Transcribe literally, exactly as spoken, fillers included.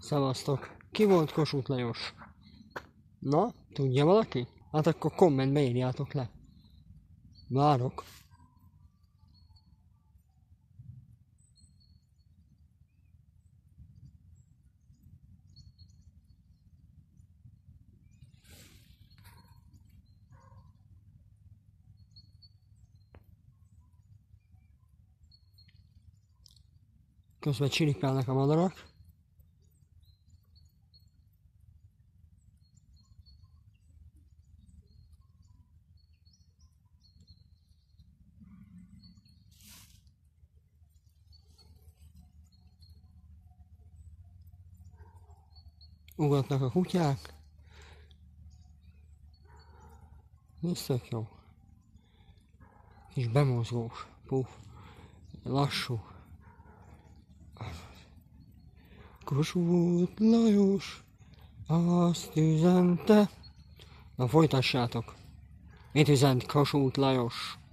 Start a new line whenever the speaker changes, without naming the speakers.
Szevasztok! Ki volt Kossuth Lajos? Na, tudja valaki? Hát akkor kommentbe írjátok le. Várok. Közben csiripálnak a madarak. Ugatnak a kutyák. Ez tök jó. Kis bemozgós. Puh. Lassú. Kossuth Lajos azt üzente. Na folytassátok. Mit üzent Kossuth Lajos?